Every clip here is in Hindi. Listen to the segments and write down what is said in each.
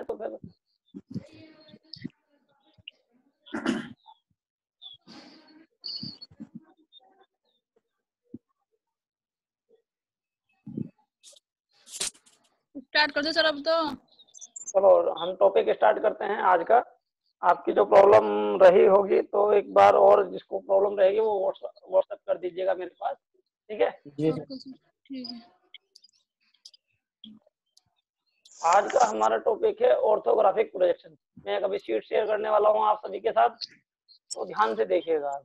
तो फिर स्टार्ट कर दो सर अब तो। चलो हम टॉपिक स्टार्ट करते हैं आज का। आपकी जो प्रॉब्लम रही होगी तो एक बार और जिसको प्रॉब्लम रहेगी वो व्हाट्सएप कर दीजिएगा मेरे पास, ठीक है? जी ओके सर, ठीक है। आज का हमारा टॉपिक है ऑर्थोग्राफिक प्रोजेक्शन। मैं अभी शीट शेयर करने वाला हूँ आप सभी के साथ, तो ध्यान से देखिएगा।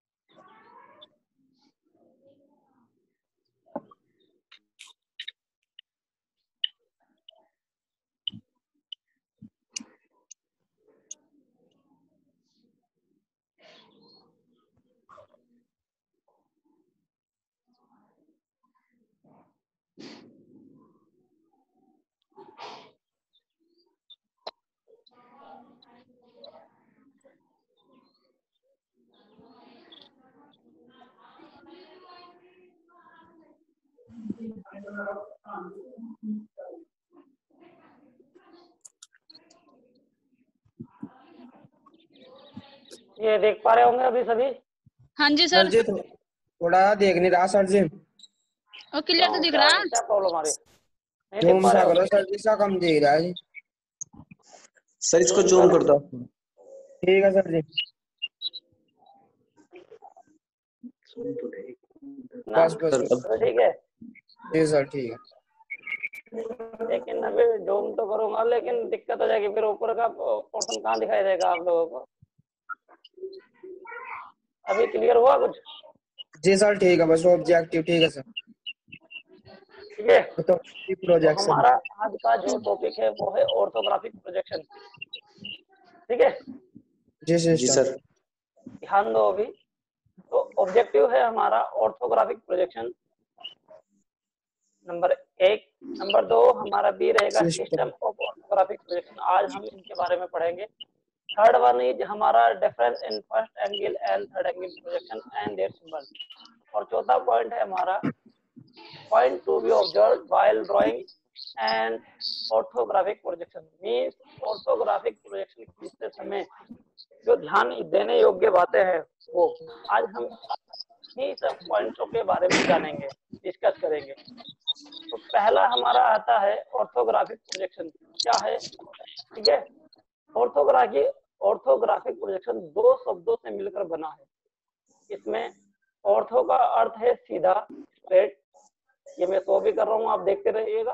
ये देख पा रहे होंगे अभी सभी? हाँ जी सर सर। जी थोड़ा देख नहीं रहा सर जी। और क्लियर तो दिख रहा। क्या प्रॉब्लम आ रही है? नहीं देख जूम पा सा रहे हो? करो सर जी, सा कम दे रहा है। सर इसको जूम कर दो। ठीक है सर जी, ना बस बस बस। तो ठीक है, जी सर ठीक है। लेकिन अभी जूम तो करूंगा लेकिन दिक्कत हो जाएगी, फिर ऊपर का पोर्शन कहाँ दिखाई देगा आप लोगों को? अभी क्लियर हुआ कुछ? जी सर ठीक है, बस ऑब्जेक्टिव ठीक है सर। ठीक है, तो तो प्रोजेक्शन। हमारा आज का जो टॉपिक है वो है ऑर्थोग्राफिक प्रोजेक्शन, ठीक है? जी जी सर। ध्यान दो अभी। तो ऑब्जेक्टिव है हमारा ऑर्थोग्राफिक प्रोजेक्शन नंबर 1। नंबर 2 हमारा बी रहेगा सिस्टम ऑफ ऑर्थोग्राफिक प्रोजेक्शन। आज हम इनके बारे में पढ़ेंगे। थर्ड वन इज हमारा difference in first angle and third angle projection and their symbol. और चौथा पॉइंट है हमारा point to be observed while drawing and orthographic projection. Means orthographic projection खींचते समय जो ध्यान देने योग्य बातें हैं वो आज हम इन्हीं सब पॉइंट्सों के बारे में जानेंगे, डिस्कस करेंगे। तो पहला हमारा आता है ऑर्थोग्राफिक प्रोजेक्शन। क्या है? ठीक है, ऑर्थोग्राफिक प्रोजेक्शन दो शब्दों से मिलकर बना है। इसमें ऑर्थो का अर्थ है सीधा, स्ट्रेट। ये मैं शो भी कर रहा हूँ, आप देखते रहिएगा।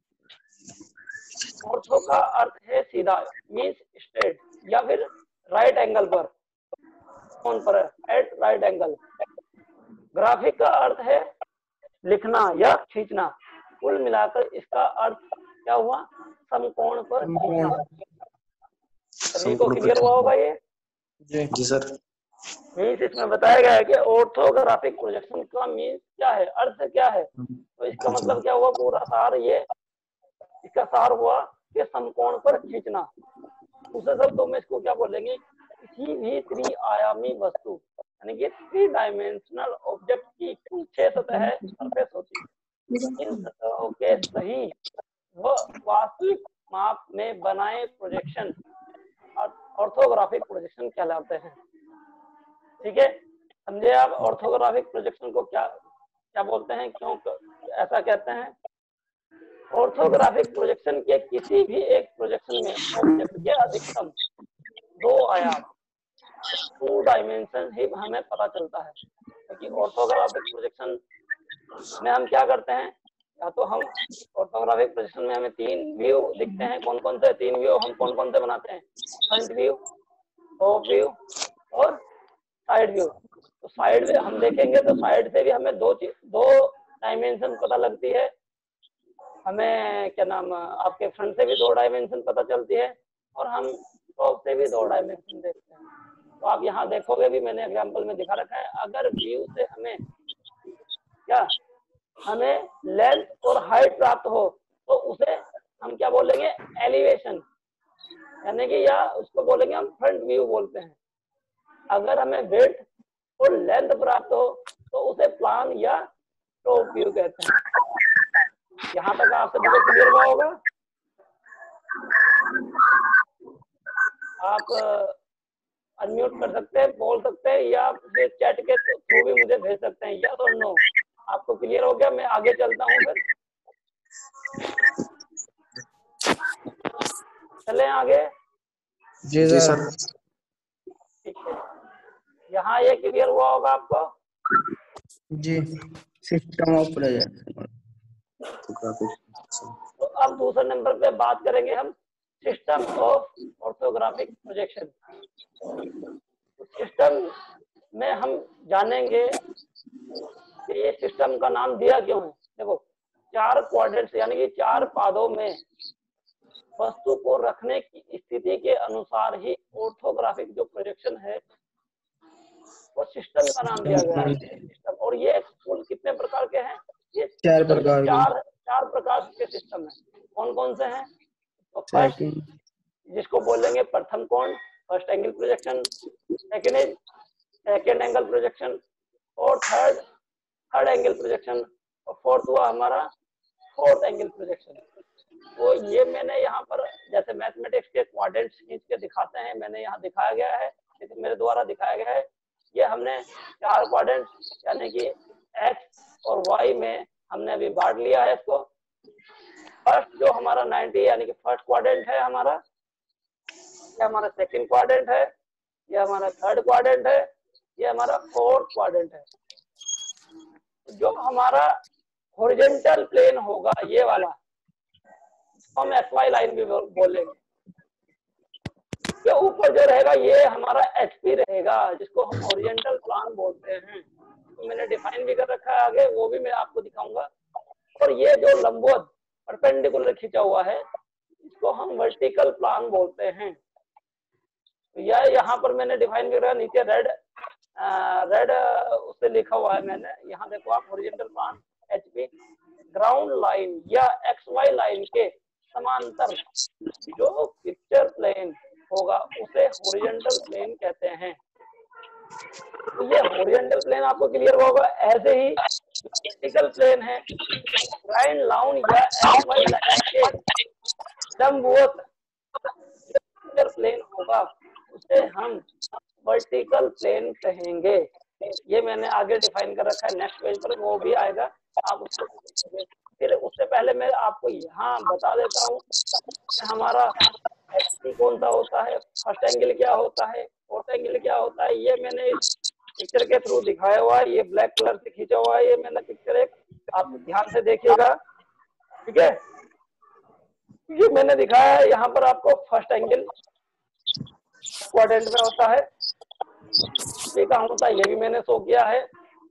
ऑर्थो का अर्थ है सीधा, मींस स्ट्रेट या फिर राइट एंगल पर, कौन पर एट राइट एंगल। ग्राफिक का अर्थ है लिखना या खींचना। कुल मिलाकर इसका अर्थ क्या हुआ? समकोण पर खींचना। सभी को क्लियर हुआ होगा ये? जी सर। मीन्स इसमें बताया गया है कि ऑर्थोग्राफिक प्रोजेक्शन का मीन्स क्या है, अर्थ क्या है। तो इसका मतलब क्या हुआ? पूरा सार ये इसका सार हुआ कि समकोण पर खींचना। दूसरे शब्दों में इसको क्या बोलेंगे? किसी भी त्रिआयामी वस्तु यानी कि 3 डायमेंशनल ऑब्जेक्ट की कुल 6 सतह सरफेस होती है। इन सतहों के सही व वास्तविक माप में बनाए प्रोजेक्शन ऑर्थोग्राफिक प्रोजेक्शन कहलाते हैं। ठीक है, समझे आप? ऑर्थोग्राफिक प्रोजेक्शन को क्या क्या बोलते हैं, क्यों ऐसा कहते हैं? ऑर्थोग्राफिक प्रोजेक्शन के किसी भी एक प्रोजेक्शन में ऑब्जेक्ट के अधिकतम 2 आयाम, 2 डायमेंशन ही हमें पता चलता है। क्योंकि ऑर्थोग्राफिक प्रोजेक्शन में हम क्या करते हैं, या तो हम ऑर्थोग्राफिक प्रोजेक्शन में हमें 3 व्यू दिखते हैं। कौन कौन से 3 व्यू हम कौन कौन से बनाते हैं? फ्रंट व्यू, टॉप व्यू और साइड व्यू। तो साइड हम देखेंगे तो साइड से भी हमें दो डायमेंशन पता लगती है। हमें क्या नाम, आपके फ्रंट से भी 2 डायमेंशन पता चलती है और हम टॉप से भी 2 डायमेंशन देखते हैं। तो आप यहाँ देखोगे भी, मैंने एग्जांपल में दिखा रखा है। अगर व्यू से हमें लेंथ और हाइट प्राप्त हो तो उसे हम क्या बोलेंगे? एलिवेशन, यानी कि या उसको बोलेंगे हम फ्रंट व्यू बोलते हैं। अगर हमें विड्थ और लेंथ प्राप्त हो तो उसे प्लान या टॉप व्यू कहते हैं। यहाँ तक आप सभी को क्लियर हुआ होगा? आप अनम्यूट कर सकते हैं, बोल सकते हैं, या फिर चैट के थ्रू भी मुझे भेज सकते हैं, यस और नो। आपको क्लियर हो गया? मैं आगे चलता हूँ फिर। चलें आगे। जी जी सर। सर। ठीक है, यहाँ ये क्लियर हुआ होगा आपको? जी, सिस्टम ऑफ प्रोजेक्ट। तो अब दूसरे नंबर पे बात करेंगे हम system of orthographic projection. System में हम जानेंगे कि ये सिस्टम का नाम दिया क्यों है। देखो, 4 क्वाड्रेंट्स यानी कि 4 पादों में वस्तु को रखने की स्थिति के अनुसार ही ऑर्थोग्राफिक जो प्रोजेक्शन है वो सिस्टम का नाम दिया गया है, सिस्टम। और ये कुल कितने प्रकार के हैं? ये 4 प्रकार के। 4 प्रकार के सिस्टम है। कौन कौन से हैं? तो फर्स्ट, जिसको बोलेंगे प्रथम कोण, first angle projection. Second is second angle projection. और थर्ड एंगल प्रोजेक्शन। और फोर्थ हुआ हमारा फोर्थ एंगल प्रोजेक्शन। तो ये मैंने यहाँ पर जैसे मैथमेटिक्स के क्वाड्रेंट्स खींच के दिखाते हैं, मैंने यहाँ दिखाया गया है, लेकिन मेरे द्वारा दिखाया गया है। ये हमने 4 क्वाड्रेंट्स यानी कि एक्स और वाई में हमने अभी बांट लिया है इसको। फर्स्ट जो हमारा 90 यानी कि फर्स्ट क्वाड्रेंट है हमारा, ये हमारा सेकंड क्वाड्रेंट है, ये हमारा थर्ड क्वाड्रेंट है, ये हमारा फोर्थ क्वाड्रेंट है। जो हमारा हॉरिजॉन्टल प्लेन होगा ये वाला, हम एक्स वाई लाइन भी बोलेंगे। ये ऊपर जो रहेगा ये हमारा एचपी रहेगा, जिसको हम हॉरिजॉन्टल प्लान बोलते हैं। तो मैंने डिफाइन भी कर रखा है आगे, वो भी मैं आपको दिखाऊंगा। और ये जो लंबवत परपेंडिकुलर खींचा हुआ है इसको हम वर्टिकल प्लान बोलते हैं। तो यह यहाँ पर मैंने डिफाइन भी करा, नीचे रेड उससे लिखा हुआ है मैंने। यहाँ देखो आप, horizontal plan HP, ground line या एक्स वाई लाइन के समांतर जो पिक्चर प्लेन होगा उसे हॉरिजॉन्टल प्लेन कहते हैं। तो ये हॉरिजॉन्टल प्लेन आपको क्लियर होगा। ऐसे ही वर्टिकल प्लेन है, ग्राउंड लाइन या एक्स वाई लाइन के लंबवत पिक्चर प्लेन होगा उसे हम वर्टिकल प्लेन कहेंगे। ये मैंने आगे डिफाइन कर रखा है, नेक्स्ट पेज पर वो भी आएगा, आप उसको देखेंगे। फिर उससे पहले मैं आपको यहाँ बता देता हूँ कि हमारा एचपी कौन सा होता है, फर्स्ट एंगल क्या होता है, फोर्थ एंगल क्या होता है। ये मैंने इस पिक्चर के थ्रू दिखाया हुआ है, ये ब्लैक कलर से खींचा हुआ है, ये मैंने पिक्चर एक, आप ध्यान से देखिएगा, ठीक है। ये मैंने दिखाया है यहाँ पर आपको, फर्स्ट एंगल क्वाड्रेंट में होता है, वी का होता है, ये भी मैंने शो किया है।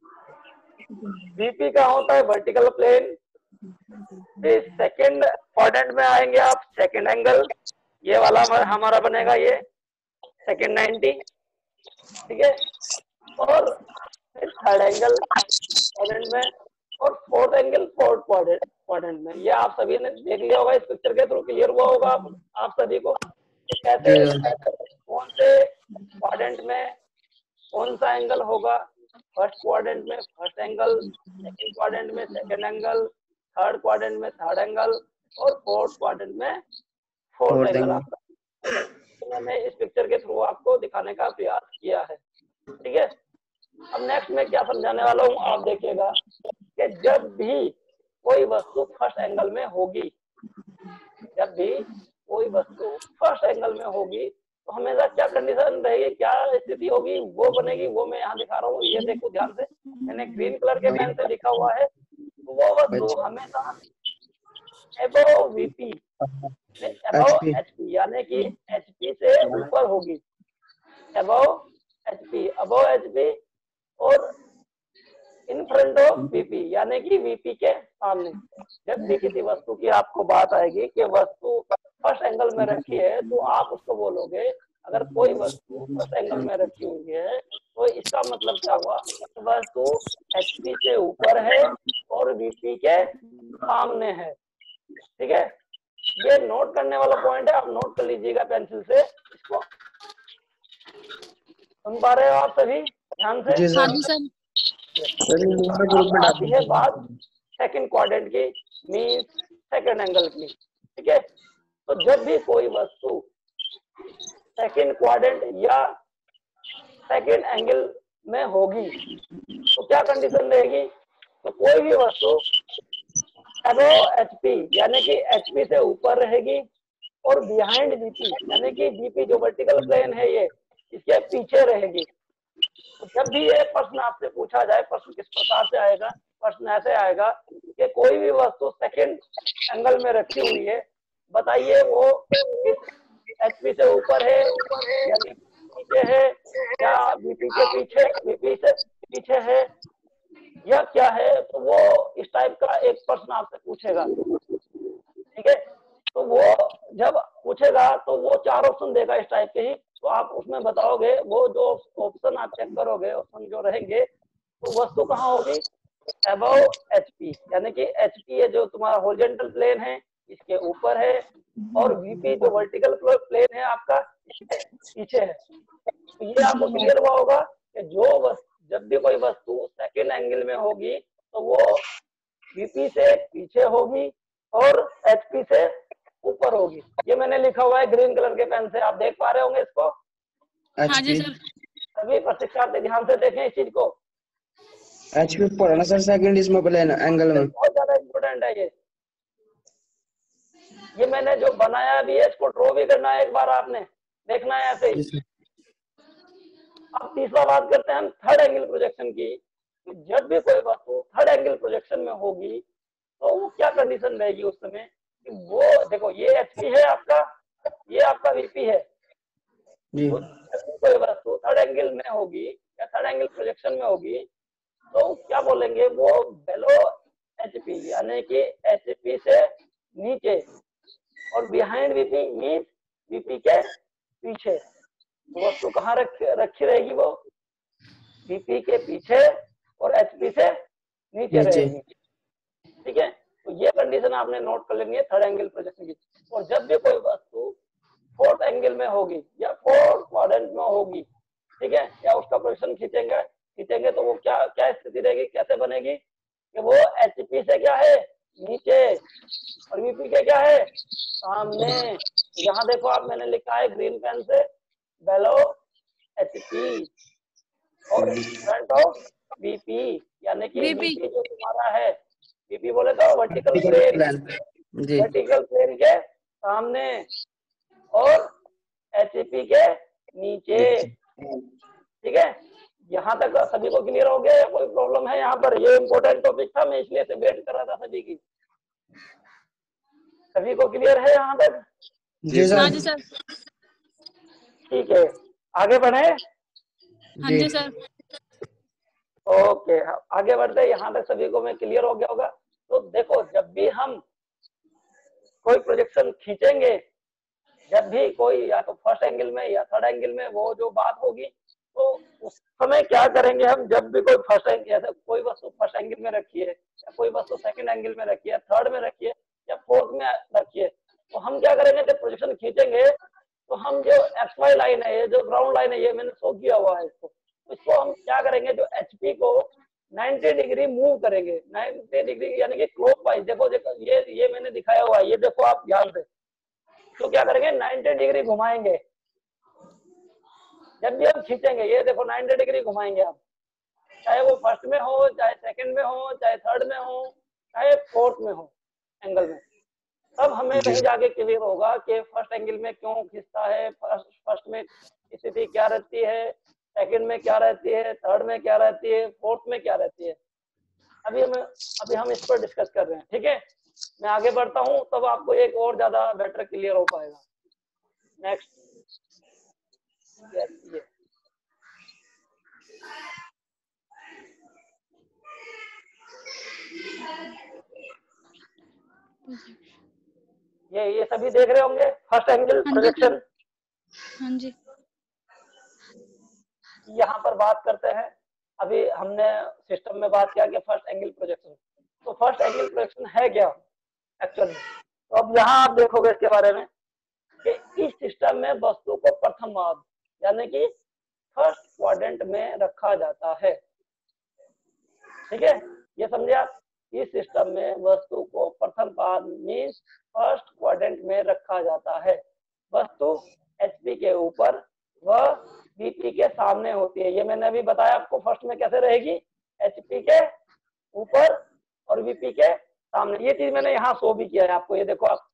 वीपी का होता है वर्टिकल प्लेन। फिर सेकंड क्वाड्रेंट में आएंगे आप, सेकंड एंगल, ये वाला हमारा बनेगा ये सेकंड 90, ठीक है। और फिर थर्ड एंगल क्वाड्रेंट में, और फोर्थ एंगल फोर्थ क्वाड्रेंट में। ये आप सभी ने देख लिया होगा, इस पिक्चर के थ्रू क्लियर हुआ होगा आप सभी को कैसे कौन से क्वाड्रेंट में कौन सा एंगल होगा। फर्स्ट क्वाड्रेंट में फर्स्ट एंगल, सेकंड क्वाड्रेंट में सेकंड एंगल, थर्ड क्वाड्रेंट में थर्ड एंगल, और फोर्थ क्वाड्रेंट में फोर्थ एंगल। तो मैंने इस पिक्चर के थ्रू आपको दिखाने का प्रयास किया है, ठीक है। अब नेक्स्ट मैं क्या समझाने वाला हूँ, आप देखिएगा कि जब भी कोई वस्तु फर्स्ट एंगल में होगी, जब भी कोई वस्तु फर्स्ट एंगल में होगी तो हमेशा क्या कंडीशन रहेगी, क्या स्थिति होगी, वो बनेगी। वो मैं यहाँ दिखा रहा हूँ, ये देखो ध्यान से, मैंने ग्रीन कलर के पेन से लिखा हुआ है। तो वो वस्तु हमेशा एबव वीपी, एबव एचपी यानी कि एचपी से ऊपर होगी, एबव एचपी, अबव एचपी, और इन फ्रंट ऑफ वीपी यानी कि वीपी के सामने। जब भी किसी वस्तु की आपको बात आएगी कि वस्तु फर्स्ट एंगल में रखी है, तो आप उसको बोलोगे, अगर कोई वस्तु फर्स्ट एंगल में रखी हुई है तो इसका मतलब क्या हुआ, वस्तु एचपी से ऊपर है और वीपी के सामने है, ठीक है। ये नोट करने वाला पॉइंट है, आप नोट कर लीजिएगा पेंसिल से इसको। सुन पा रहे हो आप सभी ध्यान से? हाँ जी सर। अब आती है बात सेकंड क्वाड्रेंट की, मींस सेकंड एंगल की, ठीक है। तो जब भी कोई वस्तु सेकंड क्वाड्रेंट या सेकंड एंगल में होगी तो क्या कंडीशन रहेगी? तो कोई भी वस्तु अबव एचपी यानी कि एचपी से ऊपर रहेगी और बिहाइंड बीपी यानी कि बीपी जो वर्टिकल प्लेन है ये इसके पीछे रहेगी। तो जब भी ये प्रश्न आपसे पूछा जाए, प्रश्न किस प्रकार से आएगा? प्रश्न ऐसे आएगा कि कोई भी वस्तु सेकंड एंगल में रखी हुई है, बताइए वो किस एचपी से ऊपर है यानी नीचे है या बीपी के पीछे, बीपी से पीछे है या क्या है? तो वो इस टाइप का एक प्रश्न आपसे पूछेगा, ठीक है। तो वो जब पूछेगा तो वो 4 ऑप्शन देगा इस टाइप के ही, तो आप उसमें बताओगे, वो जो ऑप्शन आप चेक करोगे, ऑप्शन जो रहेंगे, तो वस्तु कहाँ होगी? अबव एचपी यानी कि एचपी है जो तुम्हारा हॉरिजॉन्टल प्लेन है इसके ऊपर है और वीपी जो वर्टिकल प्लेन है आपका इसके पीछे है। तो ये आपको क्लियर हुआ होगा कि जब भी कोई वस्तु सेकंड एंगल में होगी तो वो वीपी से पीछे होगी और एचपी से ऊपर होगी। ये मैंने लिखा हुआ है ग्रीन कलर के पेन से, आप देख पा रहे होंगे इसको? हाँ जी सर। सभी प्रशिक्षार्थी ध्यान से देखें इस चीज को। एचपी पढ़ना सर सेकंड इसमें प्लेन एंगल में बहुत ज्यादा इम्पोर्टेंट है ये मैंने जो बनाया भी है इसको ड्रॉ भी करना है, एक बार आपने देखना है ऐसे ही। अब तीसरा बात करते हैं हम थर्ड एंगल प्रोजेक्शन की। जब भी कोई वस्तु थर्ड एंगल प्रोजेक्शन में होगी तो वो क्या कंडीशन रहेगी उस समय? वो देखो ये एचपी है आपका, ये आपका वीपी है। तो कोई वस्तु थर्ड एंगल में होगी या थर्ड एंगल प्रोजेक्शन में होगी तो क्या बोलेंगे? वो बेलो एचपी यानी कि एचपी से नीचे और बिहाइंड वीपी मींस वीपी के पीछे। वस्तु कहाँ रखी रहेगी? वो वीपी के पीछे और एचपी से नीचे रहेगी, ठीक है। तो ये कंडीशन आपने नोट कर लेनी है थर्ड एंगल प्रोजेक्शन की। और जब भी कोई वस्तु फोर्थ एंगल में होगी या फोर्थ क्वाड्रेंट में होगी, ठीक है, या उसका प्रोजेक्शन खींचेंगे तो वो क्या स्थिति रहेगी, कैसे बनेगी? कि वो एचपी से क्या है? नीचे और वीपी के क्या है? सामने। यहाँ देखो आप, मैंने लिखा है ग्रीन पेन से बेलो एचपी और फ्रंट ऑफ बीपी यानी कि बीपी जो तुम्हारा है, बीपी बोले तो वर्टिकल प्लेन के सामने और एचपी के नीचे, ठीक है। यहाँ तक सभी को क्लियर हो गया? कोई प्रॉब्लम है यहाँ पर? ये इम्पोर्टेंट टॉपिक था, मैं इसलिए से वेट कर रहा था सभी की। सभी को क्लियर है यहाँ तक? जी सर। ठीक है, आगे बढ़े? हाँ जी सर। ओके, आगे बढ़ते हैं। यहाँ तक सभी को मैं क्लियर हो गया होगा। तो देखो, जब भी हम कोई प्रोजेक्शन खींचेंगे, जब भी कोई या तो फर्स्ट एंगल में या थर्ड एंगल में वो जो बात होगी, तो उस समय क्या करेंगे हम? जब भी कोई फर्स्ट एंगल या कोई वस्तु फर्स्ट एंगल में रखी है या कोई वस्तु सेकंड एंगल में रखी है, थर्ड में रखी है या फोर्थ में रखी है, तो हम क्या करेंगे? जब प्रोजेक्शन खींचेंगे तो हम जो XY लाइन है, ये जो ग्राउंड लाइन है, ये मैंने शो किया हुआ है इसको हम क्या करेंगे? जो एचपी को 90 डिग्री मूव करेंगे, 90 डिग्री यानी कि क्लॉकवाइज। देखो ये मैंने दिखाया हुआ है, ये देखो आप ध्यान से। तो क्या करेंगे? 90 डिग्री घुमाएंगे जब भी हम खींचेंगे। ये देखो 90 डिग्री घुमाएंगे आप, चाहे वो फर्स्ट में हो, चाहे सेकंड में हो, चाहे थर्ड में हो, चाहे फोर्थ में हो एंगल में। तब हमें कहीं जाके क्लियर होगा कि फर्स्ट एंगल में क्यों खींचता है, फर्स्ट में स्थिति क्या रहती है, सेकंड में क्या रहती है, थर्ड में क्या रहती है, फोर्थ में क्या रहती है। अभी हम इस पर डिस्कस कर रहे हैं, ठीक है। मैं आगे बढ़ता हूँ, तब आपको एक और ज्यादा बेटर क्लियर हो पाएगा। नेक्स्ट, ये सभी देख रहे होंगे फर्स्ट एंगल प्रोजेक्शन। हाँ जी। यहाँ पर बात करते हैं, अभी हमने सिस्टम में बात किया कि फर्स्ट एंगल प्रोजेक्शन। तो फर्स्ट एंगल प्रोजेक्शन है क्या एक्चुअली? तो अब यहाँ आप देखोगे इसके बारे में कि इस सिस्टम में वस्तु को प्रथम पाद यानी कि फर्स्ट क्वाड्रेंट में रखा जाता है, ठीक है। ये समझे आप? इस सिस्टम में वस्तु को प्रथम पाद मींस फर्स्ट क्वाड्रेंट में रखा जाता है। वस्तु HP एचपी के ऊपर व वीपी के सामने होती है। ये मैंने अभी बताया आपको फर्स्ट में कैसे रहेगी, एचपी के ऊपर और वीपी के सामने। ये चीज मैंने यहाँ शो भी किया है आपको, ये देखो आप।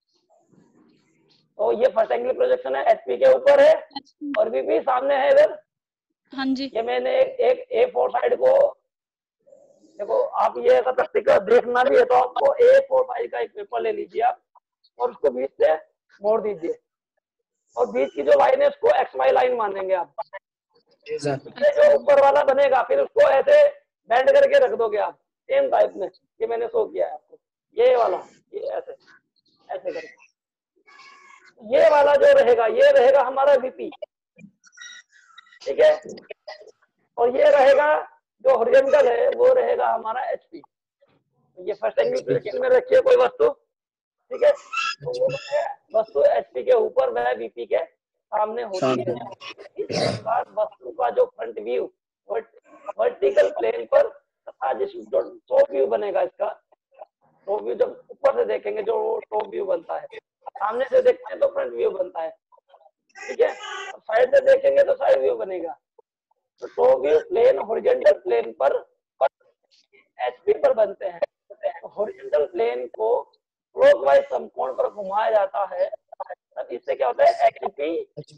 तो ये फर्स्ट एंगल प्रोजेक्शन है, एचपी के ऊपर है और वीपी सामने है इधर। हाँ जी। ये मैंने एक A4 साइड को देखो आप, ये अगर प्रैक्टिकल देखना भी है तो आपको A4 साइज का एक पेपर ले लीजिए आप और उसको बीच से मोड़ दीजिए और बीच की जो लाइन है उसको XY लाइन मानेंगे आप। जो ऊपर वाला बनेगा फिर उसको ऐसे बेंड करके रख दोगे आप सेम टाइप में। ये मैंने शो किया है आपको, ये वाला, ये ऐसे ऐसे करके। ये वाला जो रहेगा ये रहेगा हमारा वीपी, ठीक है, और ये रहेगा जो हॉरिजॉन्टल है वो रहेगा हमारा एचपी। ये फर्स्ट एंगल प्रोजेक्शन में रखिए कोई वस्तु, ठीक है, तो वो वस्तु एचपी के ऊर वह वीपी के सामने होती है। इस प्रकार वस्तु का जो फ्रंट व्यू वर्टिकल प्लेन पर तथा जिस जो टॉप व्यू बनेगा, इसका टॉप व्यू जब ऊपर से देखेंगे जो टॉप व्यू बनता है, सामने से देखते हैं तो फ्रंट व्यू बनता है, ठीक है, साइड से देखेंगे तो साइड व्यू बनेगा। तो top view plane horizontal plane पर एचपी पर बनते हैं। हॉरिजॉन्टल प्लेन को क्लॉकवाइज समकोण पर घुमाया जाता है, तब इससे क्या होता है, एचपी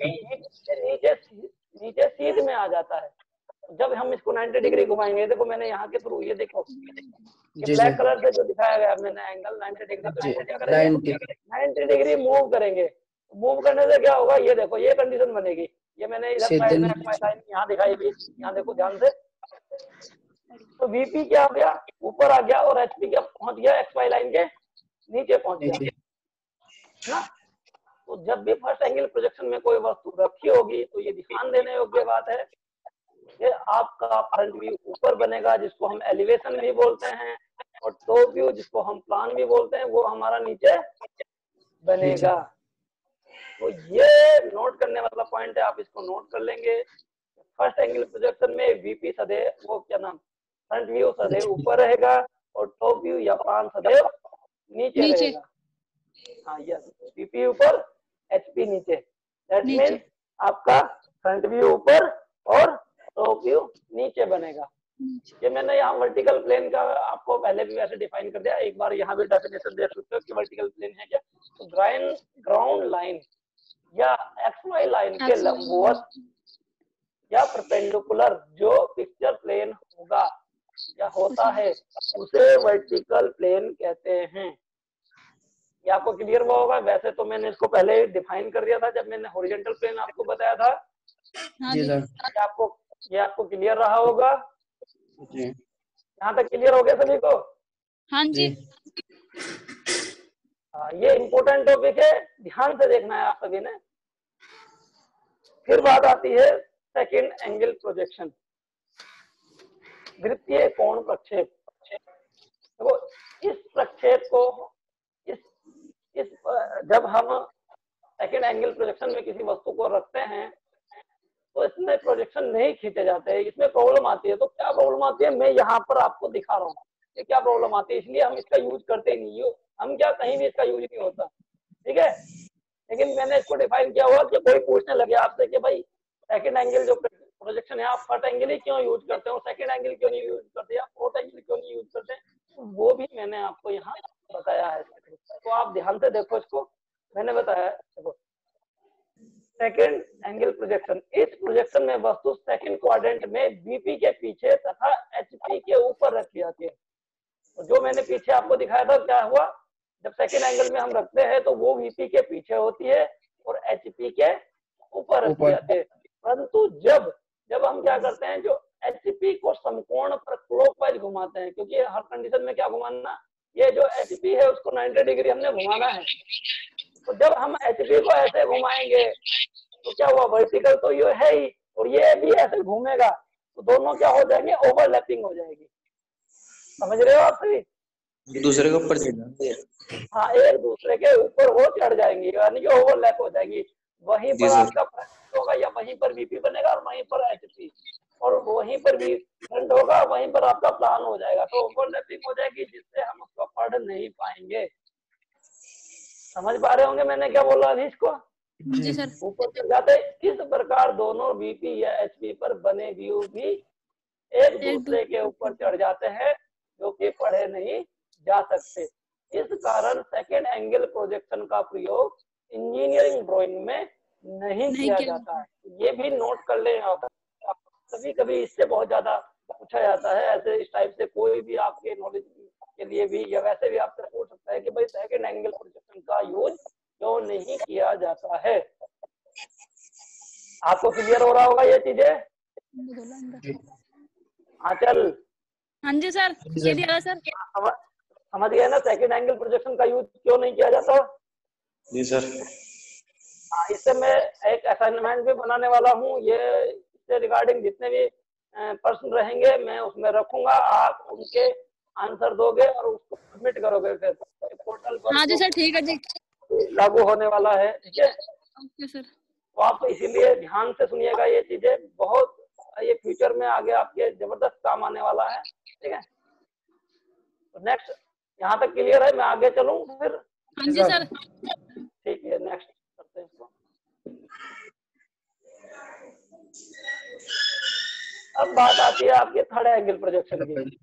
नीचे सीध में आ जाता है। जब हम इसको 90 डिग्री घुमाएंगे, देखो मैंने यहाँ के थ्रू, ये देखो ये ब्लैक कलर से जो दिखाया गया मैंने एंगल 90 डिग्री, तो क्या करेंगे 90 डिग्री मूव करेंगे। मूव करने से क्या होगा, ये देखो ये कंडीशन बनेगी। ये मैंने इधर साइड में लाइन यहाँ दिखाई भी, यहाँ देखो ध्यान से। तो वीपी क्या हो गया, ऊपर आ गया और एचपी क्या पहुंच गया, XY लाइन के नीचे पहुंच गया ना। तो जब भी फर्स्ट एंगल प्रोजेक्शन में कोई वस्तु रखी होगी तो ये ध्यान देने योग्य बात है कि आपका फ्रंट व्यू ऊपर बनेगा, जिसको हम एलिवेशन भी बोलते हैं, और टॉप व्यू जिसको हम प्लान भी बोलते हैं वो हमारा नीचे बनेगा। तो ये नोट करने वाला पॉइंट है, आप इसको नोट कर लेंगे। फर्स्ट एंगल प्रोजेक्शन में वीपी सदैव वो क्या नाम, फ्रंट व्यू सदैव ऊपर रहेगा और टॉप व्यू या प्लान सदैव नीचे रहेगा। हाँ यस, वीपी ऊपर एचपी नीचे, दैट मीन्स आपका फ्रंट व्यू ऊपर और टॉप व्यू नीचे बनेगा। ये मैंने यहाँ वर्टिकल प्लेन का आपको पहले भी वैसे डिफाइन कर दिया, एक बार यहाँ भी डेफिनेशन देख सकते हो कि वर्टिकल प्लेन है क्या। तो ग्राउंड लाइन या XY लाइन के लंबवत या परपेंडिकुलर जो पिक्चर प्लेन होगा या होता है उसे वर्टिकल प्लेन कहते हैं। ये आपको क्लियर हुआ होगा। वैसे तो मैंने इसको पहले डिफाइन कर दिया था जब मैंने हॉरिजॉन्टल प्लेन आपको बताया था। जी सर, ये आपको क्लियर रहा होगा जी, यहाँ तक क्लियर हो गया सभी को? हाँ जी। ये इम्पोर्टेंट टॉपिक है, ध्यान से देखना है आप सभी ने। फिर बात आती है सेकंड एंगल प्रोजेक्शन, वृत्तीय कोण प्रक्षेप। देखो इस प्रक्षेप को इस जब हम सेकंड एंगल प्रोजेक्शन में किसी वस्तु को रखते हैं तो इसमें प्रोजेक्शन नहीं खींचे जाते हैं, इसमें प्रॉब्लम आती है। तो क्या प्रॉब्लम आती है मैं यहाँ पर आपको दिखा रहा हूँ कि क्या प्रॉब्लम आती है, इसलिए हम इसका यूज करते नहीं हो, हम क्या कहीं भी इसका यूज नहीं होता, ठीक है। लेकिन मैंने इसको डिफाइन किया हुआ कि कोई पूछने लगे आपसे कि भाई सेकंड एंगल जो प्रोजेक्शन है आप फर्स्ट एंगल ही क्यों यूज करते हो, सेकंड एंगल क्यों नहीं यूज करते, आप फोर्थ एंगल क्यों नहीं यूज करते, तो वो भी मैंने आपको यहाँ बताया है। तो आप ध्यान से देखो इसको, मैंने बताया देखो सेकंड एंगल प्रोजेक्शन। इस प्रोजेक्शन में वस्तु सेकंड क्वाड्रेंट में बीपी के पीछे तथा एचपी के ऊपर रखी जाती है। तो जो मैंने पीछे आपको दिखाया था क्या हुआ, जब सेकंड एंगल में हम रखते हैं तो वो वीपी के पीछे होती है और एचपी के ऊपर रखी जाती है। परंतु जब हम क्या करते हैं, जो एचपी को समकोण पर क्लॉकवाइज घुमाते हैं, क्योंकि हर कंडीशन में क्या घुमाना, ये जो एचपी है उसको 90 डिग्री हमने घुमाना है। तो जब हम एचपी को ऐसे घुमाएंगे तो क्या हुआ, वर्टिकल तो ये है ही और ये भी ऐसे घूमेगा, तो दोनों क्या हो जाएंगे, ओवरलैपिंग हो जाएगी। समझ रहे हो आप सभी? दूसरे के ऊपर चढ़ जाएंगे। हाँ, एक दूसरे के ऊपर वो चढ़ जाएंगी, यानी कि ओवरलैप हो जाएंगी। वहीं पर आपका फ्रंट होगा या वहीं पर बीपी बनेगा और वहीं पर एचपी, और वहीं पर भी फ्रंट होगा वहीं पर आपका प्लान हो जाएगा। तो ओवरलैपिंग हो जाएगी जिससे हम उसको पढ़ नहीं पाएंगे। समझ पा रहे होंगे मैंने क्या बोला अभी इसको? जी सर। ऊपर चढ़ जाते हैं। इस प्रकार दोनों वीपी या एचपी पर बने व्यू भी एक दूसरे के ऊपर चढ़ जाते हैं, जो कि पढ़े नहीं जा सकते। इस कारण सेकेंड एंगल प्रोजेक्शन का प्रयोग इंजीनियरिंग ड्राइंग में नहीं किया जाता है। ये भी नोट कर लें आप। कभी कभी इससे बहुत ज्यादा पूछा जाता है, ऐसे इस टाइप से कोई भी आपके नॉलेज के लिए भी या वैसे भी आपसे पूछ सकता है कि भाई सेकेंड एंगल प्रोजेक्शन का यूज क्यों नहीं किया जाता है। आपको क्लियर हो रहा होगा ये चीजें? हाँ चल। हाँ जी सर, ये दिया सर। समझ गए ना सेकेंड एंगल प्रोजेक्शन का यूज क्यों नहीं किया जाता? जी सर। हाँ, इससे मैं एक असाइनमेंट भी बनाने वाला हूँ। ये इससे रिगार्डिंग जितने भी प्रश्न रहेंगे मैं उसमें रखूंगा, आप उनके आंसर दोगे और उसको सबमिट करोगे फिर पोर्टल पर। हाँ जी सर, ठीक है जी। लागू होने वाला है, ठीक है। Okay sir. तो आप इसीलिए ध्यान से सुनिएगा, ये चीजें बहुत, ये फ्यूचर में आगे आपके जबरदस्त काम आने वाला है, ठीक है। तो नेक्स्ट यहाँ तक क्लियर है, मैं आगे चलूँ फिर? हाँ जी सर। ठीक है, नेक्स्ट करते हैं इसको। अब बात आती है आपके थर्ड एंगल प्रोजेक्शन की।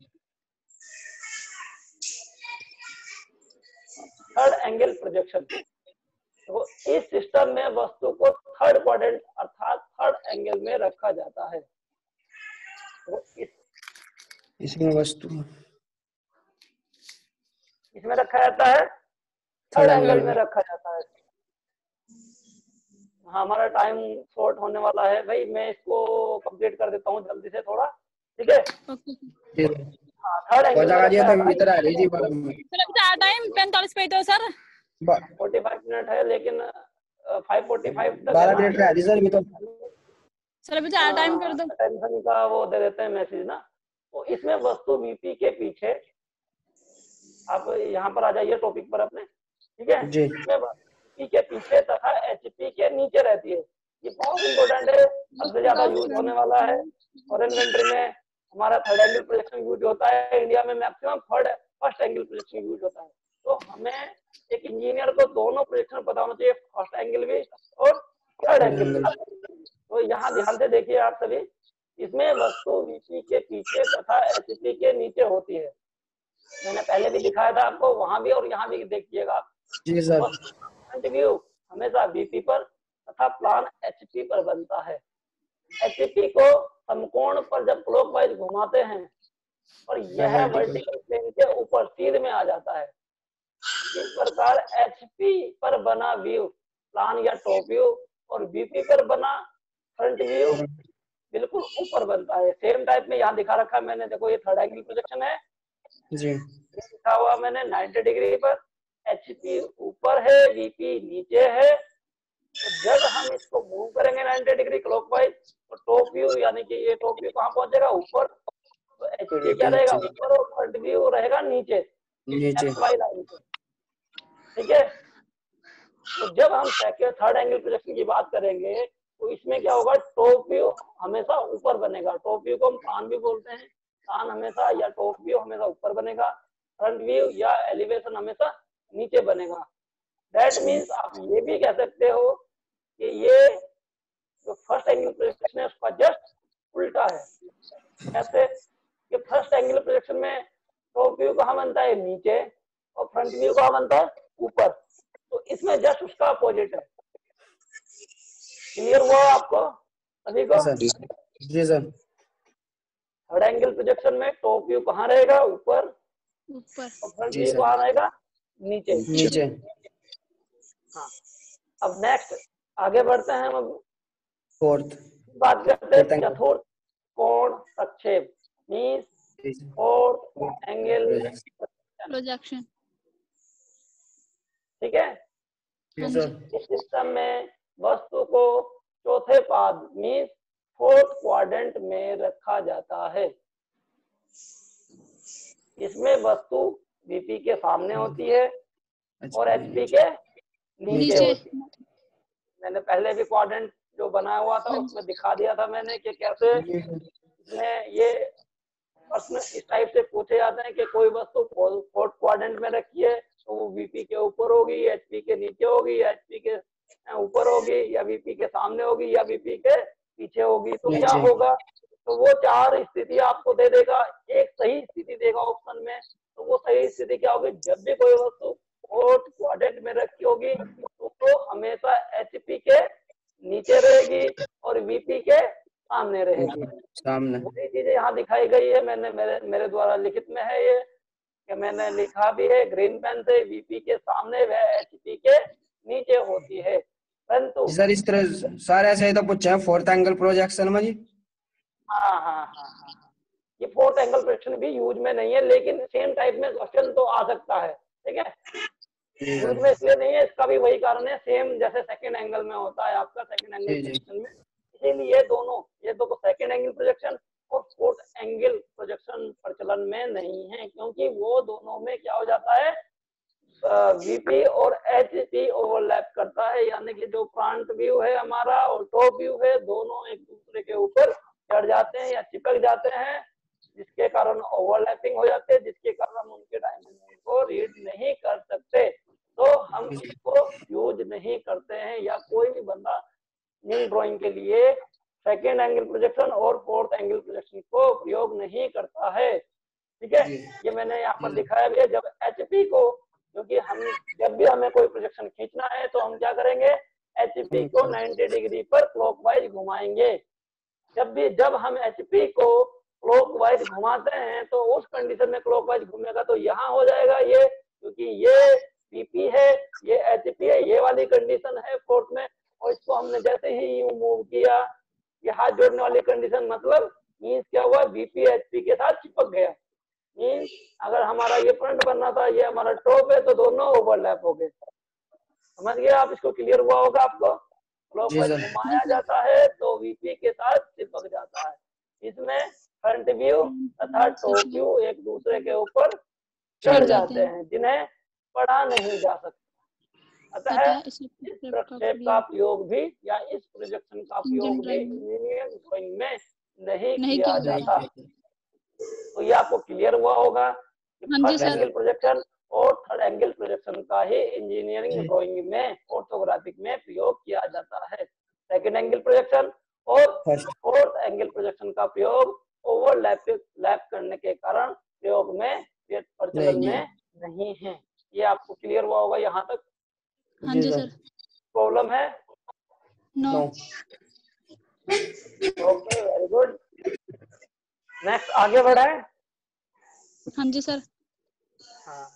थर्ड एंगल प्रोजेक्शन, तो इस सिस्टम में वस्तु को थर्ड क्वाड्रेंट अर्थात थर्ड एंगल में रखा जाता है। तो इसमें वस्तु इसमें रखा जाता है, थर्ड एंगल में रखा जाता है। हाँ, हमारा टाइम शॉर्ट होने वाला है भाई, मैं इसको कंप्लीट कर देता हूँ जल्दी से थोड़ा, ठीक है। हाँ, थर्ड एंगल में रखा जाता है। टाइम 45 पे तो सर 45 मिनट है, लेकिन 5:45 तक 12 मिनट का है सर। भी तो सर अभी तो टाइम कर दो। टेंशन का वो दे देते हैं मैसेज ना। तो इसमें वस्तु वीपी के पीछे, आप यहाँ पर आ जाइए टॉपिक पर अपने, ठीक है। इसमें वीपी के पीछे तथा एचपी के नीचे रहती है। ये बहुत इंपॉर्टेंट है, सबसे ज्यादा यूज होने वाला है। फॉरेन कंट्री में हमारा थर्ड एंगल प्रोजेक्शन यूज होता है, इंडिया में maximum first angle projection use होता है। तो हमें एक इंजीनियर को दोनों प्रोजेक्शन पता होना चाहिए, फर्स्ट एंगल भी और थर्ड एंगल भी। तो यहाँ ध्यान से देखिए आप सभी, इसमें वस्तु वीपी के पीछे तथा एचपी के नीचे होती है। मैंने पहले भी दिखाया था आपको, वहां भी और यहाँ भी देखिएगा आप। फ्रंट व्यू हमेशा वीपी पर तथा प्लान एचपी पर बनता है। एचपी को समकोण पर जब क्लॉकवाइज घुमाते हैं और यह वर्टिकल प्लेन के ऊपर सीध में आ जाता है। इस प्रकार एचपी पर बना व्यू प्लान या टॉप व्यू और वीपी पर बना फ्रंट व्यू बिल्कुल ऊपर बनता है। सेम टाइप में यहाँ दिखा रखा है मैंने, देखो ये थर्ड एंगल प्रोजेक्शन है जी, लिखा हुआ मैंने 90 डिग्री पर, एचपी ऊपर है, वीपी नीचे है। तो जब हम इसको मूव करेंगे 90 डिग्री क्लॉकवाइज, तो टॉप व्यू यानी कि ये टॉप व्यू कहाँ पहुंचेगा? ऊपर। तो एचपी क्या रहेगा? ऊपर, और फ्रंट व्यू रहेगा नीचे, एक्स वाई लाइन पे, ठीक है। तो जब हम थर्ड एंगल प्रोजेक्शन की बात करेंगे तो इसमें क्या होगा? टॉप व्यू हमेशा ऊपर बनेगा। टॉप व्यू को हम प्लान भी बोलते हैं। प्लान हमेशा या टॉप व्यू हमेशा ऊपर बनेगा, फ्रंट व्यू या एलिवेशन हमेशा नीचे बनेगा। दैट मीन्स आप ये भी कह सकते हो कि ये जो फर्स्ट एंगल प्रोजेक्शन है उसका जस्ट उल्टा है। कैसे? कि फर्स्ट एंगल प्रोजेक्शन में टॉप व्यू कहाँ बनता है? नीचे, और फ्रंट व्यू कहाँ बनता है? ऊपर। तो इसमें जस्ट उसका अपोजिट है। क्लियर हुआ आपको सभी को? जी सर। थर्ड एंगल प्रोजेक्शन में टॉप व्यू कहाँ रहेगा? ऊपर, और फ्रंट व्यू कहाँ रहेगा? नीचे। हाँ, अब नेक्स्ट आगे बढ़ते हैं हम। फोर्थ बात करते हैं चतुर्थ कोण प्रक्षेप, मींस फोर्थ एंगल प्रोजेक्शन, ठीक है। इस सिस्टम में वस्तु को चौथे पाद मींस फोर्थ क्वाड्रेंट में रखा जाता है। इसमें वस्तु वीपी के सामने होती है और एचपी के नीचे होती है। मैंने पहले भी क्वाड्रेंट जो बनाया हुआ था उसमें दिखा दिया था मैंने कि कैसे इसमें ये प्रश्न इस टाइप से पूछे जाते हैं कि कोई वस्तु फोर्थ क्वाड्रेंट में रखी है तो वो वीपी के ऊपर होगी, एचपी के नीचे होगी, एचपी के ऊपर होगी या वीपी के सामने होगी या वीपी के पीछे होगी, तो क्या नीचे। होगा, तो वो 4 स्थिति आपको दे देगा, एक सही स्थिति देगा ऑप्शन में। तो वो सही स्थिति क्या होगी, जब भी कोई वस्तु फोर्थ क्वाड्रेंट में रखी होगी तो वो हमेशा एचपी के नीचे रहेगी और वीपी के सामने रहेगी। सामने। वही चीजें यहाँ दिखाई गई है, मैंने मेरे द्वारा लिखित में है ये, कि मैंने लिखा भी है ग्रीन पेन से, वीपी के सामने व एचपी के नीचे होती है। परंतु सर इस तरह सारे ऐसे ही तो पूछे हैं फोर्थ एंगल प्रोजेक्शन में जी। हाँ, ये फोर्थ एंगल प्रोजेक्शन भी यूज में नहीं है, लेकिन सेम टाइप में क्वेश्चन तो आ सकता है, ठीक है। यूज में इसलिए नहीं है, इसका भी वही कारण है, सेम जैसे सेकंड एंगल में होता है आपका सेकंड एंगल प्रोजेक्शन में, इसीलिए दोनों ये दो सेकंड एंगल प्रोजेक्शन और फोर्थ एंगल प्रोजेक्शन प्रचलन में नहीं है, क्योंकि वो दोनों में क्या हो जाता है, वीपी और एचपी ओवरलैप करता है, यानी कि जो फ्रंट व्यू है हमारा और टॉप व्यू है, दोनों एक दूसरे के ऊपर चढ़ जाते हैं या चिपक जाते हैं, जिसके कारण ओवरलैपिंग हो जाते हैं, जिसके कारण हम उनके डायमेंशन को रीड नहीं कर सकते, तो हम इसको यूज नहीं करते हैं, या कोई भी बंदा न्यू ड्राइंग के लिए सेकेंड एंगल प्रोजेक्शन और फोर्थ एंगल प्रोजेक्शन को प्रयोग नहीं करता है, ठीक है। ये मैंने यहाँ पर दिखाया भी है। जब एचपी को, क्योंकि हम जब भी हमें कोई प्रोजेक्शन खींचना है तो हम क्या करेंगे, एचपी को 90 डिग्री पर क्लॉकवाइज घुमाएंगे। जब हम एचपी को क्लॉकवाइज घुमाते हैं तो उस कंडीशन में क्लॉकवाइज घूमेगा तो यहाँ हो जाएगा ये, क्योंकि ये पीपी है, ये एचपी है, ये वाली कंडीशन है फोर्थ में, और इसको हमने जैसे ही यूं मूव किया, ये हाथ जोड़ने वाली कंडीशन, मतलब मीन्स क्या हुआ, बीपी एचपी के साथ चिपक गया। मीन्स अगर हमारा ये फ्रंट बनना था, ये हमारा टॉप है, तो दोनों ओवरलैप हो गए। समझ गए आप, इसको क्लियर हुआ होगा आपको। क्लॉकवाइज घुमाया जाता है तो वीपी के साथ चिपक जाता है। इसमें फ्रंट व्यू तथा टॉप व्यू एक दूसरे के ऊपर चढ़ जाते हैं, जिन्हें पढ़ा नहीं जा सकता। अतः इस प्रक्षेप का प्रयोग भी या इस प्रोजेक्शन का प्रयोग भी इंजीनियरिंग ड्राइंग में नहीं किया जाता। तो ये आपको क्लियर हुआ होगा कि फर्स्ट एंगल प्रोजेक्शन और थर्ड एंगल प्रोजेक्शन का ही इंजीनियरिंग ड्राइंग में ऑर्थोग्राफिक में प्रयोग किया जाता है। सेकंड एंगल प्रोजेक्शन और फोर्थ एंगल प्रोजेक्शन का प्रयोग ओवरलैप करने के कारण प्रयोग में प्रचलन में नहीं है। ये आपको क्लियर हुआ होगा यहाँ तक। हाँ जी सर। प्रॉब्लम है? No. Okay, very good. Next आगे बढ़ाएं। हाँ जी सर। हाँ,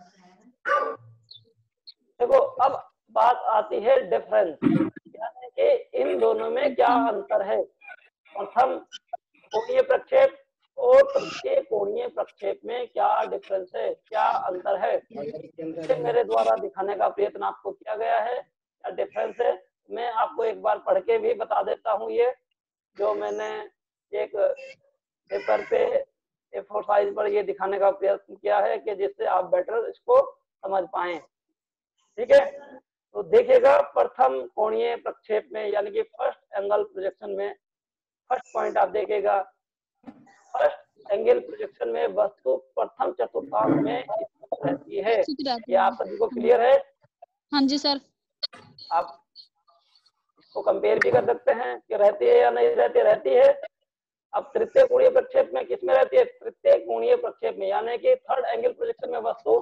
देखो अब बात आती है डिफरेंस, यानी कि इन दोनों में क्या अंतर है। प्रथम कोणीय प्रक्षेप और तृतीय कोणीय प्रक्षेप में क्या डिफरेंस है, क्या अंतर है, इसे मेरे द्वारा दिखाने का प्रयत्न आपको किया गया है। क्या डिफरेंस है, मैं आपको एक बार पढ़ के भी बता देता हूँ। ये जो मैंने एक पेपर पे A4 साइज पर ये दिखाने का प्रयत्न किया है कि जिससे आप बेटर इसको समझ पाएं, ठीक है। तो देखिएगा, प्रथम कोणीय प्रक्षेप में यानी कि फर्स्ट एंगल प्रोजेक्शन में फर्स्ट पॉइंट आप देखिएगा, फर्स्ट एंगल प्रोजेक्शन में वस्तु प्रथम चतुर्थांश में रहती है। ये आप सभी को क्लियर है? हाँ जी सर। आप इसको कंपेयर भी कर सकते हैं कि रहती है या नहीं रहती, रहती है। अब तृतीय कोणीय प्रक्षेप में किसमें रहती है? तृतीय कोणीय प्रक्षेप में, यानी कि थर्ड एंगल प्रोजेक्शन में वस्तु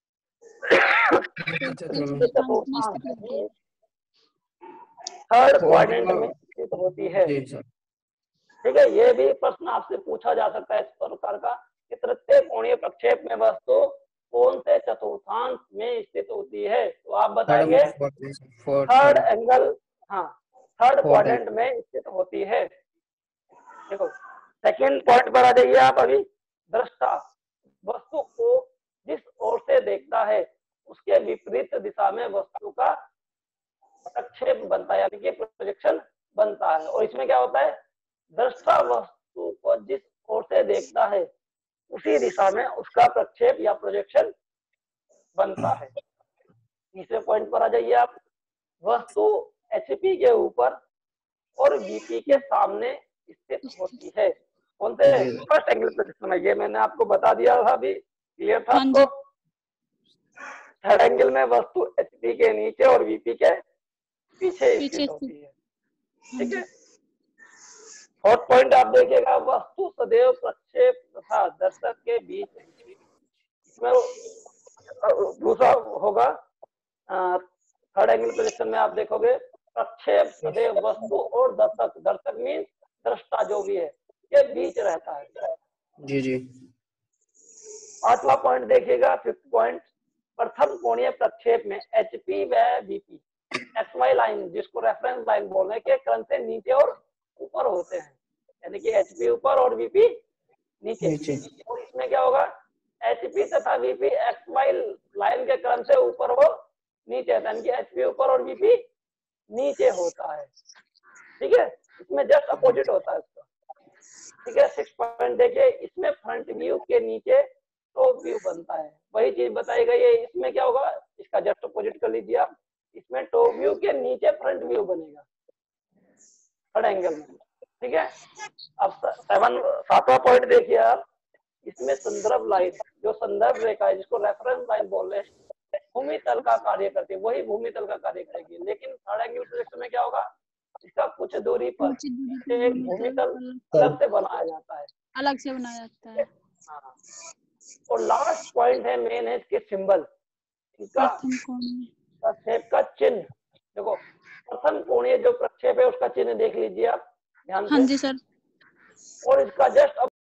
थर्ड क्वाड्रेंट में स्थित होती है, ठीक है। ये भी प्रश्न आपसे पूछा जा सकता है इस प्रकार का कि तृतीय कोणीय प्रक्षेप में वस्तु कौन से चतुर्थांश में स्थित होती है, तो आप बताएंगे थर्ड एंगल, हाँ, थर्ड क्वाड्रेंट में स्थित होती है। देखो सेकंड पॉइंट पर आ जाइए आप। अभी दृष्टा वस्तु को जिस ओर से देखता है उसके विपरीत दिशा में वस्तु का प्रक्षेप बनता है, यानी कि प्रोजेक्शन बनता है। और इसमें क्या होता है, दृष्टा वस्तु को जिस ओर से देखता है उसी दिशा में उसका प्रक्षेप या प्रोजेक्शन बनता है। तीसरे पॉइंट पर आ जाइए आप। वस्तु एचपी के ऊपर और वीपी के सामने स्थित होती है। कौन से? फर्स्ट एंगल प्रोजेक्शन में, ये मैंने आपको बता दिया था, अभी क्लियर था आपको। थर्ड एंगल में वस्तु एचपी के नीचे और वीपी के पीछे पीछे स्थित होती है। हाँ ठीक जी। है। फोर्थ पॉइंट आप देखिएगा, वस्तु सदैव प्रक्षेप तथा दर्शक के बीच रहती है। इसमें दूसरा होगा थर्ड एंगल प्रोजेक्शन में आप देखोगे प्रक्षेप सदैव वस्तु और दर्शक, दर्शक मीन्स दृष्टा जो भी है, के बीच रहता है। जी जी। पांचवा पॉइंट देखिएगा, फिफ्थ पॉइंट, प्रथम कोणीय प्रक्षेप में एचपी व वीपी एक्स वाई लाइन, जिसको रेफरेंस लाइन बोल रहे हैं, के क्रम से नीचे और ऊपर होते हैं, यानी कि एचपी ऊपर और वीपी नीचे। और इसमें क्या होगा, एचपी तथा वीपी एक्स वाई लाइन के क्रम से ऊपर हो नीचे, यानी कि एचपी ऊपर और वीपी नीचे होता है। ठीक है, इसमें जस्ट अपोजिट होता है इसका। ठीक है। सिक्स पॉइंट देखिए, इसमें फ्रंट व्यू के नीचे टॉप व्यू बनता है, वही चीज बताई गई है। इसमें क्या होगा, इसका जस्ट अपोजिट कर लीजिए आप, इसमें टॉप व्यू के नीचे फ्रंट व्यू बनेगा थर्ड एंगल में। ठीक है। अब सातवां पॉइंट देखिए आप, इसमें संदर्भ लाइन, जो संदर्भ रेखा है, जिसको रेफरेंस लाइन बोल रहे हैं, भूमि तल का कार्य करती है, वही भूमि तल का कार्य करेगी। लेकिन थर्ड एंगल प्रोजेक्शन में क्या होगा, इसका कुछ दूरी पर एक भूमि तल अलग से बनाया जाता है, अलग से बनाया जाता है। हाँ। और लास्ट पॉइंट है, मेन है इसके सिंबल, इनका प्रथम कोणीय प्रक्षेप का चिन्ह। देखो, प्रथम कोणीय जो प्रक्षेप है उसका चिन्ह देख लीजिए आप ध्यान हाँ से, जी सर। और इसका जस्ट